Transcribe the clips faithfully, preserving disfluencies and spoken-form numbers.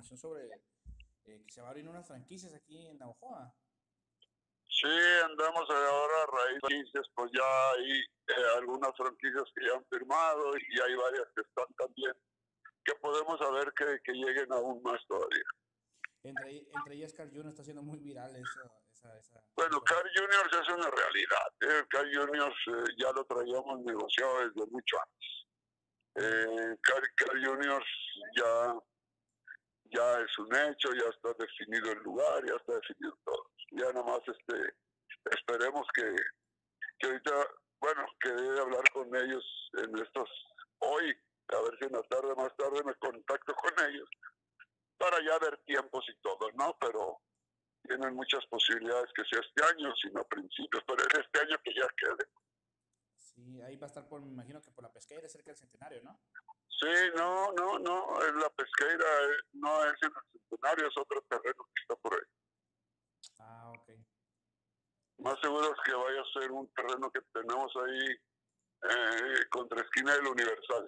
información sobre eh, que se va a abrir unas franquicias aquí en Navojoa. Sí, andamos ahora a raíz de franquicias, pues ya hay eh, algunas franquicias que ya han firmado y hay varias que están también, que podemos saber que, que lleguen aún más todavía. Entre, entre ellas Carl Junior está haciendo muy viral esa, esa, esa Bueno, información. Carl Juniors es una realidad. Eh, Carl Juniors eh, ya lo traíamos negociado desde mucho antes. Eh, Carl, Carl Juniors ya, ya es un hecho, ya está definido el lugar, ya está definido todo. Ya nada más este, esperemos que, que ahorita, bueno, que debe hablar con ellos en estos, hoy, a ver si en la tarde, más tarde me contacto con ellos, para ya ver tiempos y todo, ¿no? Pero tienen muchas posibilidades que sea este año, sino a principios, pero es este año que ya quede. Sí, ahí va a estar por, me imagino que por la pesquera, cerca del Centenario, ¿no? Sí, no, no, no, en la pesqueira eh, no es en el Centenario, es otro terreno que está por ahí. Ah, ok. Más seguro es que vaya a ser un terreno que tenemos ahí eh, contra esquina del Universal,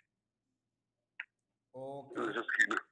Ok. en esa esquina.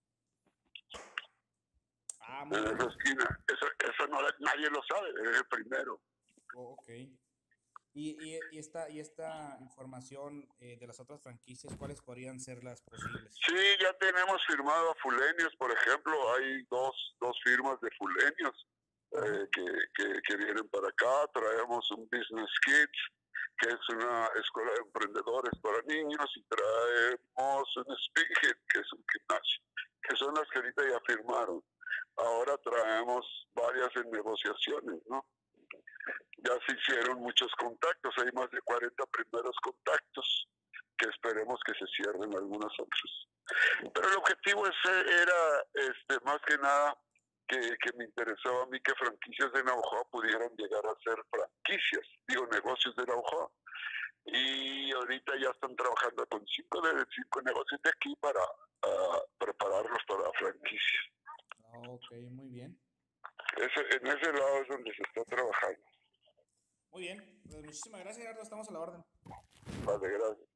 Ah, muy En bien. esa esquina. Eso, eso no, nadie lo sabe, es el primero. Oh, ok. Y, y, y, esta, y esta información eh, de las otras franquicias, ¿cuáles podrían ser las posibles? Sí, ya tenemos firmado a Fulenios, por ejemplo, hay dos, dos firmas de Fulenios eh, que, que, que vienen para acá, traemos un Business Kids, que es una escuela de emprendedores para niños, y traemos un Speakhead, que es un gimnasio, que son las que ahorita ya firmaron. Ahora traemos varias en negociaciones, ¿no? Ya se hicieron muchos contactos, hay más de cuarenta primeros contactos, que esperemos que se cierren algunos otros. Pero el objetivo ese era, este, más que nada, que, que me interesaba a mí que franquicias de Navojoa pudieran llegar a ser franquicias, digo, negocios de Navojoa. Y ahorita ya están trabajando con cinco de cinco negocios de aquí para uh, prepararlos para franquicias. Oh, ok, muy bien. Ese, en ese lado es donde se está trabajando. Muy bien, pues muchísimas gracias, Gerardo, estamos a la orden. Vale, gracias.